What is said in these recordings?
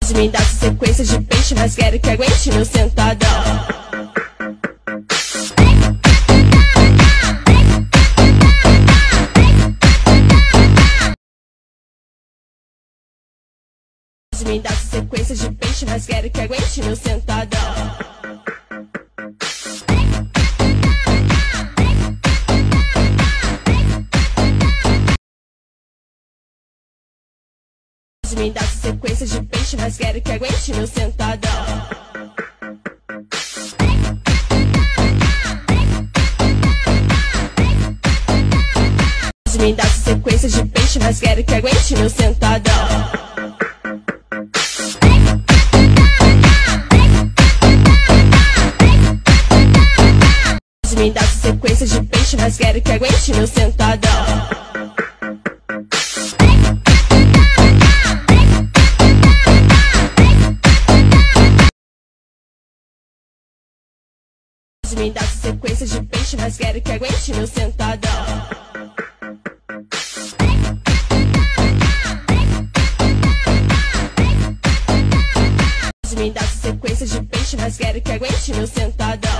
Me dá sequência de peixe, mas quero que aguente meu sentadão. Me dá sequência de peixe, mas quero que aguente meu sentadão. Me dá sequência de peixe, mas quero que aguente meu sentadão. Me dá sequência de peixe, mas quero que aguente meu sentadão. Me dá sequência de peixe, mas quero que aguente meu sentadão. Me dá sequência de peixe, mas quero que aguente meu sentadão. Me dá sequência de peixe, mas quero que aguente meu sentadão.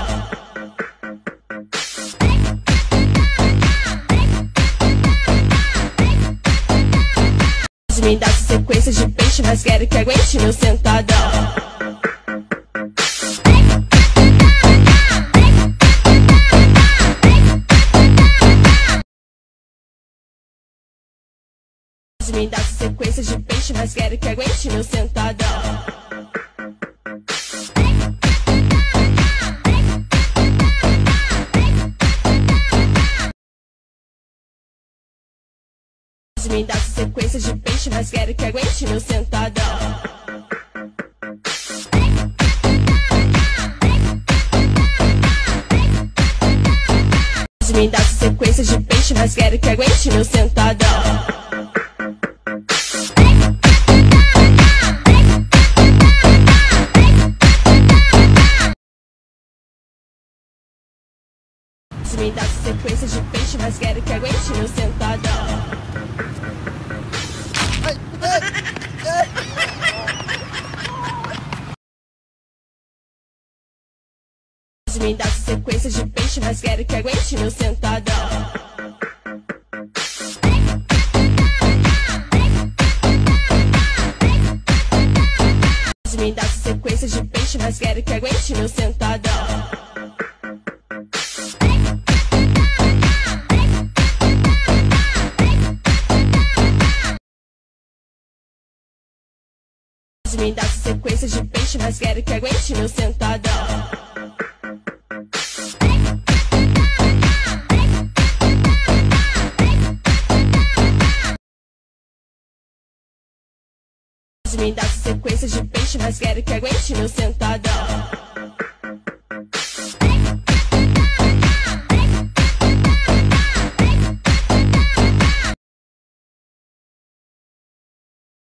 Me dá sequência de peixe, mas quero que aguente meu sentadão. Me dá sequência de peixe, mas quero que aguente meu sentadão. Me dá sequência de peixe, mas quero que aguente meu sentadão. Me dá sequência de peixe, mas quero que aguente meu sentadão. Me dá sequência de peixe, mas quero que aguente meu sentadão. Me dá sequência de peixe, mas quero que aguente meu sentadão. Me dá sequência de peixe, mas quero que aguente meu sentadão. Me dá sequência de peixe, mas quero que aguente meu sentadão. Me dá sequência de peixe, mas quero que aguente meu sentadão.